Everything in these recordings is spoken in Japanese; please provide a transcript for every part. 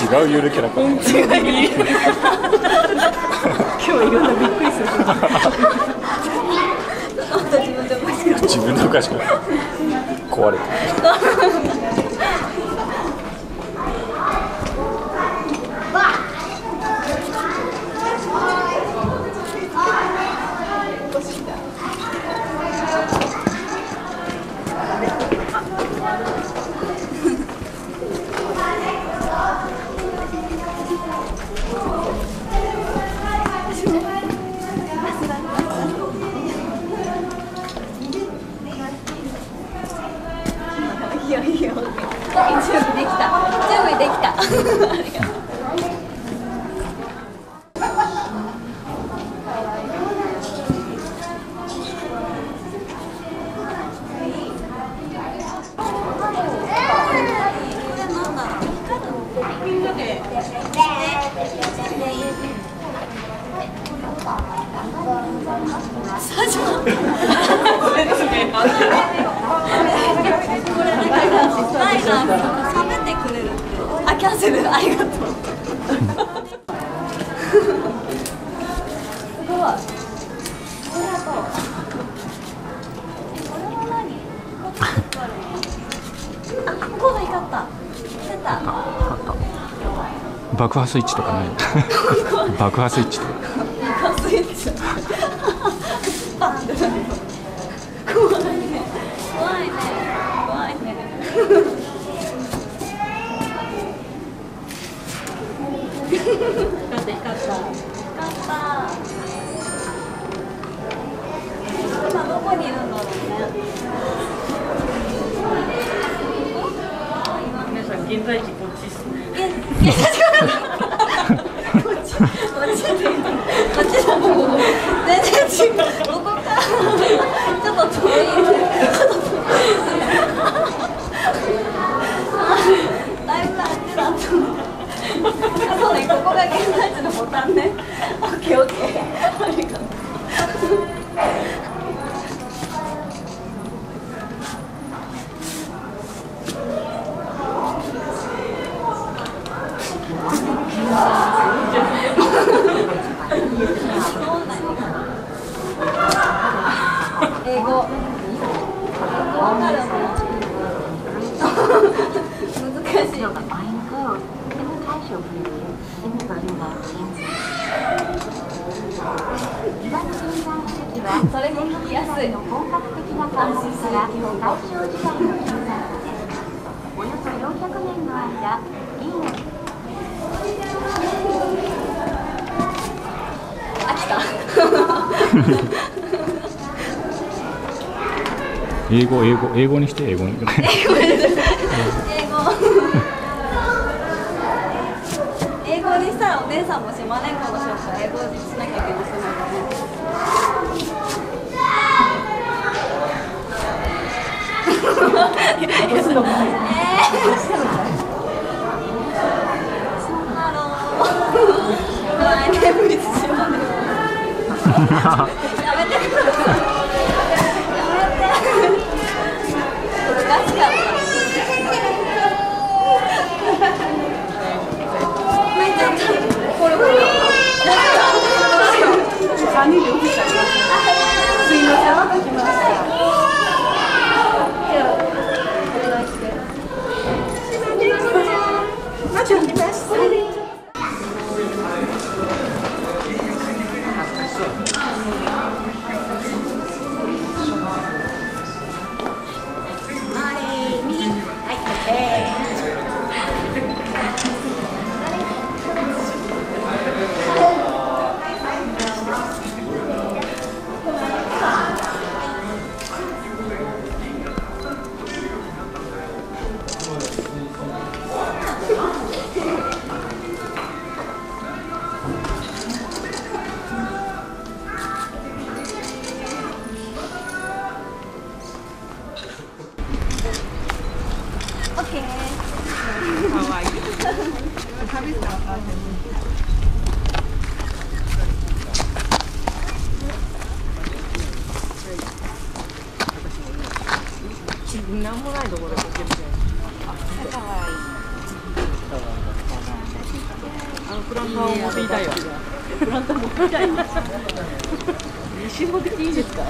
うゆるキャラか。 違い。今日いろんなびっくりする。 自分でおかしくない。壊れた。 いいよいいよ。準備できた。準備できた。ありがとう。喋ってくれるって。あ、キャンセルありがとう。すごい。ありがとう。これは何？あ、こうだ、光った。出た。 爆破スイッチとかない。爆破スイッチとか。 爆破スイッチ。パンってなる。怖いね。怖いね。怖いね。光った光った。光った。今どこにいるんだろうね。 皆さん現在地こっちですね。 こっちだもん。全然違う。ここからちょっと遠い。だいぶあっちだと思う。そうね、ここが現在地のボタンね。オッケーオッケー。ありがとう。英語わかるの？難しい。それも聞きやすい。安心する日本語。およそ400年の間、飽きた。 英語にして英語に。 英語。英語にしたらお姉さんも島根港のショップ英語にしなきゃいけなくなるね。 なんもないところでこける。かわいい。 プランターを持っていたいわ。プランター持っていたい。西持ってきていいですか。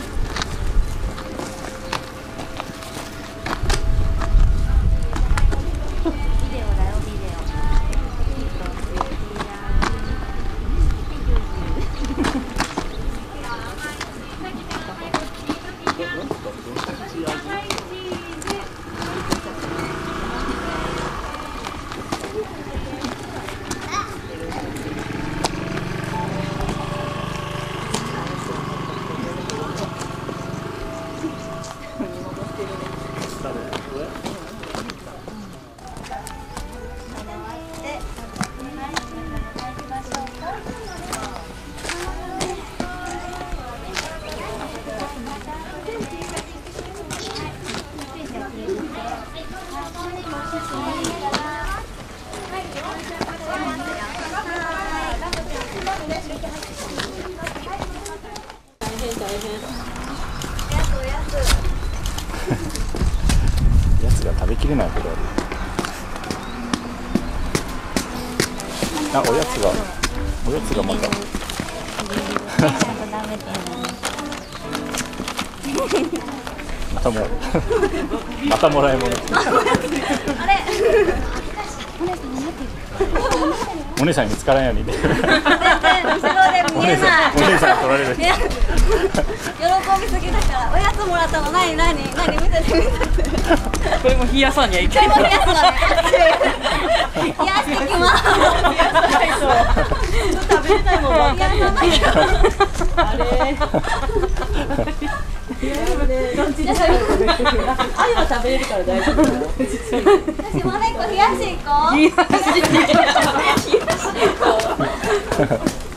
やつが食べきれないけど。あ、おやつがまた。またもまたもらい物。 あれお姉さんに見つからんように。 全然後ろで見えない。 お姉さん取られる。 喜びすぎだから、おやつもらったの、何見せて見せて。 これも冷やさにはいけこれない。 も冷やすのね。冷やしてきます。 食べれないもんばっかりやね。あれ。どっちで食べる？あいは食べれるから大丈夫。 私もう一個冷やし行こう。 冷やし。